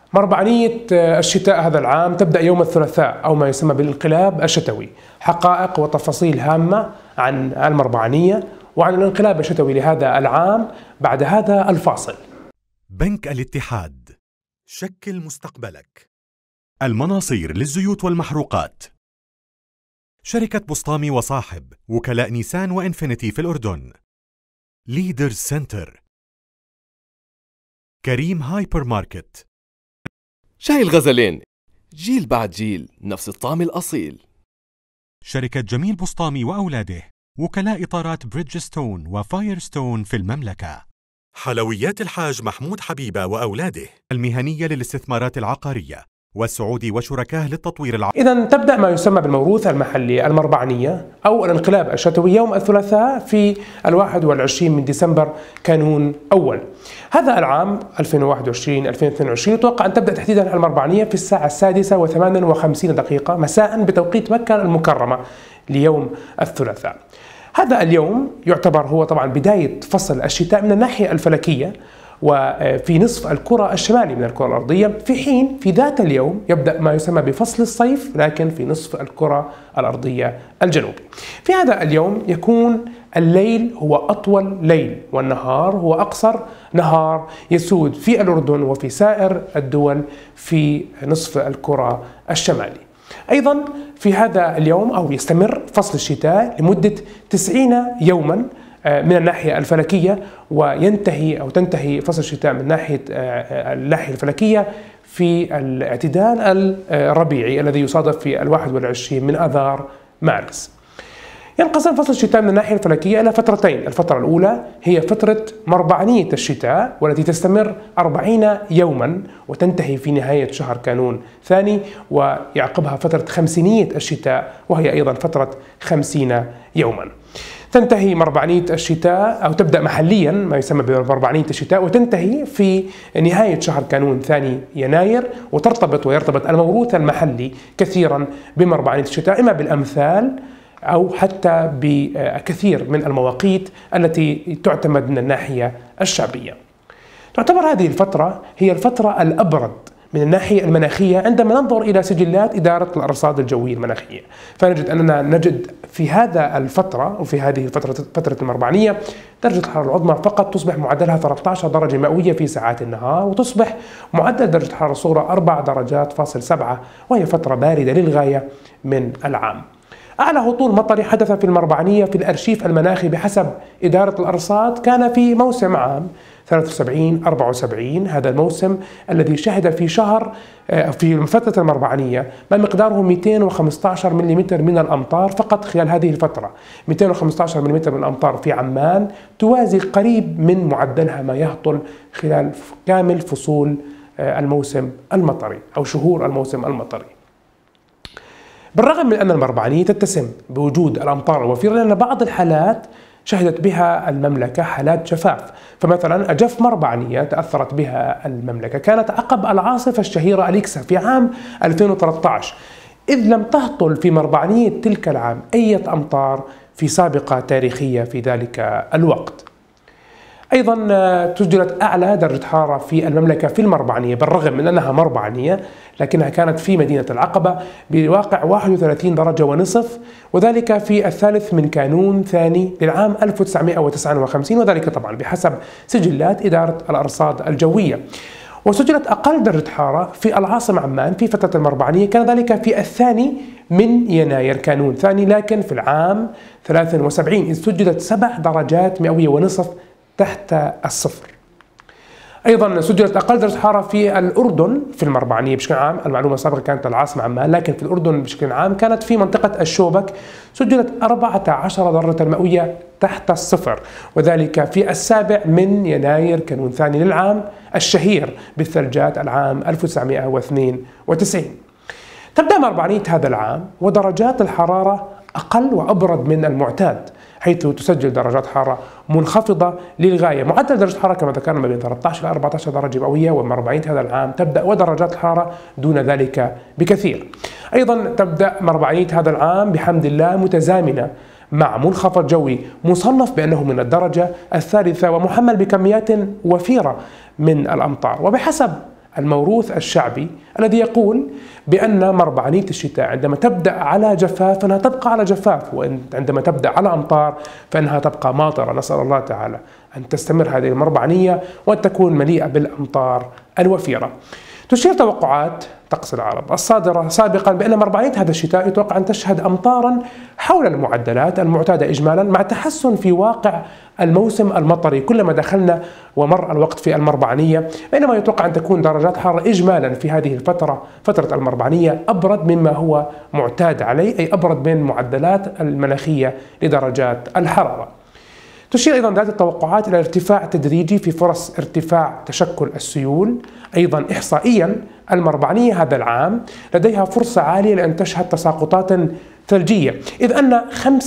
مربعانية الشتاء هذا العام تبدأ يوم الثلاثاء أو ما يسمى بالانقلاب الشتوي. حقائق وتفاصيل هامة عن المربعانية وعن الانقلاب الشتوي لهذا العام بعد هذا الفاصل. بنك الاتحاد، شكل مستقبلك. المناصير للزيوت والمحروقات. شركة بسطامي وصاحب، وكلاء نيسان وإنفينيتي في الأردن. ليدرز سنتر. كريم هايبر ماركت. شاي الغزلين، جيل بعد جيل نفس الطعم الأصيل. شركة جميل بسطامي وأولاده، وكلاء إطارات بريدجستون وفايرستون في المملكة. حلويات الحاج محمود حبيبة وأولاده، المهنية للاستثمارات العقارية، والسعودي وشركاه للتطوير العقاري. إذن تبدأ ما يسمى بالموروث المحلي المربعانية أو الانقلاب الشتوي يوم الثلاثاء في 21 من ديسمبر كانون أول. هذا العام 2021-2022 يتوقع أن تبدأ تحديدا المربعانية في الساعة 6:58 مساء بتوقيت مكة المكرمة ليوم الثلاثاء. هذا اليوم يعتبر هو طبعا بداية فصل الشتاء من الناحية الفلكية، وفي نصف الكرة الشمالي من الكرة الأرضية، في حين في ذات اليوم يبدأ ما يسمى بفصل الصيف لكن في نصف الكرة الأرضية الجنوبي. في هذا اليوم يكون الليل هو أطول ليل والنهار هو أقصر نهار يسود في الأردن وفي سائر الدول في نصف الكرة الشمالي. أيضا في هذا اليوم أو يستمر فصل الشتاء لمدة 90 يوما من الناحية الفلكية، وينتهي أو تنتهي فصل الشتاء من ناحية الناحية الفلكية في الاعتدال الربيعي الذي يصادف في 21 من آذار مارس. ينقسم فصل الشتاء من الناحية الفلكية إلى فترتين. الفترة الأولى هي فترة مربعانية الشتاء والتي تستمر 40 يوما وتنتهي في نهاية شهر كانون ثاني، ويعقبها فترة خمسينية الشتاء وهي أيضا فترة 50 يوما. تنتهي مربعانية الشتاء أو تبدأ محليا ما يسمى بمربعانية الشتاء وتنتهي في نهاية شهر كانون ثاني يناير، ويرتبط الموروث المحلي كثيرا بمربعانية الشتاء إما بالأمثال أو حتى بكثير من المواقيت التي تعتمد من الناحية الشعبية. تعتبر هذه الفترة هي الفترة الأبرد من الناحية المناخية عندما ننظر إلى سجلات إدارة الأرصاد الجوية المناخية، فنجد أننا نجد في هذا الفترة وفي هذه فترة المربعانية درجة الحرارة العظمى فقط تصبح معدلها 13 درجة مئوية في ساعات النهار، وتصبح معدل درجة الحرارة الصغرى 4 درجات فاصل 7، وهي فترة باردة للغاية من العام. أعلى هطول مطري حدث في المربعانية في الأرشيف المناخي بحسب إدارة الأرصاد كان في موسم عام 73-74، هذا الموسم الذي شهد في فترة المربعانية ما مقداره 215 ملم من الأمطار فقط خلال هذه الفترة. 215 ملم من الأمطار في عمان توازي قريب من معدلها ما يهطل خلال كامل فصول الموسم المطري أو شهور الموسم المطري. بالرغم من أن المربعانية تتسم بوجود الأمطار الوفيرة، لأن بعض الحالات شهدت بها المملكة حالات جفاف، فمثلا أجف مربعانية تأثرت بها المملكة كانت عقب العاصفة الشهيرة أليكسا في عام 2013، إذ لم تهطل في مربعانية تلك العام أي أمطار في سابقة تاريخية في ذلك الوقت. أيضا سجلت أعلى درجة حرارة في المملكة في المربعانية بالرغم من أنها مربعانية، لكنها كانت في مدينة العقبة بواقع 31 درجة ونصف، وذلك في الثالث من كانون ثاني للعام 1959، وذلك طبعا بحسب سجلات إدارة الأرصاد الجوية. وسجلت أقل درجة حرارة في العاصمة عمان في فترة المربعانية، كان ذلك في الثاني من يناير كانون ثاني، لكن في العام 73 إذ سجلت 7 درجات مئوية ونصف تحت الصفر. أيضا سجلت أقل درجة حرارة في الأردن في المربعانية بشكل عام، المعلومة السابقة كانت العاصمة عمان، لكن في الأردن بشكل عام كانت في منطقة الشوبك سجلت 14 درجة مئوية تحت الصفر، وذلك في السابع من يناير كانون ثاني للعام الشهير بالثلجات العام 1992. تبدأ مربعانية هذا العام ودرجات الحرارة أقل وأبرد من المعتاد، حيث تسجل درجات حرارة منخفضة للغاية. معدل درجة الحرارة كما ذكرنا ما بين 13 إلى 14 درجة مئوية، ومربعانية هذا العام تبدأ ودرجات الحرارة دون ذلك بكثير. أيضا تبدأ مربعانية هذا العام بحمد الله متزامنة مع منخفض جوي مصنف بأنه من الدرجة الثالثة ومحمل بكميات وفيرة من الأمطار. وبحسب الموروث الشعبي الذي يقول بأن مربعانية الشتاء عندما تبدأ على جفاف فإنها تبقى على جفاف، وعندما تبدأ على أمطار فإنها تبقى ماطرة. نسأل الله تعالى أن تستمر هذه المربعانية وأن تكون مليئة بالأمطار الوفيرة. تشير توقعات طقس العرب الصادرة سابقا بأن مربعانية هذا الشتاء يتوقع أن تشهد أمطارا حول المعدلات المعتادة إجمالا، مع تحسن في واقع الموسم المطري كلما دخلنا ومر الوقت في المربعانية، بينما يتوقع أن تكون درجات حرارة إجمالا في هذه الفترة، فترة المربعانية، أبرد مما هو معتاد عليه، أي أبرد من المعدلات المناخية لدرجات الحرارة. تشير أيضا ذات التوقعات إلى ارتفاع تدريجي في فرص ارتفاع تشكل السيول. أيضا إحصائيا المربعانية هذا العام لديها فرصة عالية لأن تشهد تساقطات ثلجية، إذ أن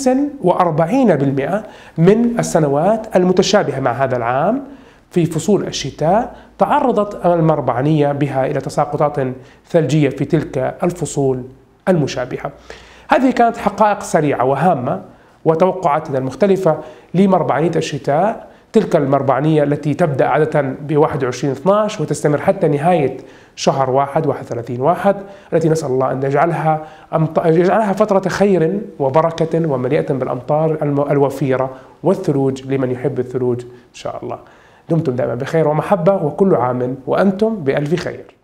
45% من السنوات المتشابهة مع هذا العام في فصول الشتاء تعرضت المربعانية بها إلى تساقطات ثلجية في تلك الفصول المشابهة. هذه كانت حقائق سريعة وهامة وتوقعاتنا المختلفة لمربعانية الشتاء، تلك المربعانية التي تبدأ عادة ب 21/12 وتستمر حتى نهاية شهر 31/1، التي نسأل الله أن يجعلها فترة خير وبركة ومليئة بالأمطار الوفيرة والثلوج لمن يحب الثلوج إن شاء الله. دمتم دائما بخير ومحبة، وكل عام وأنتم بألف خير.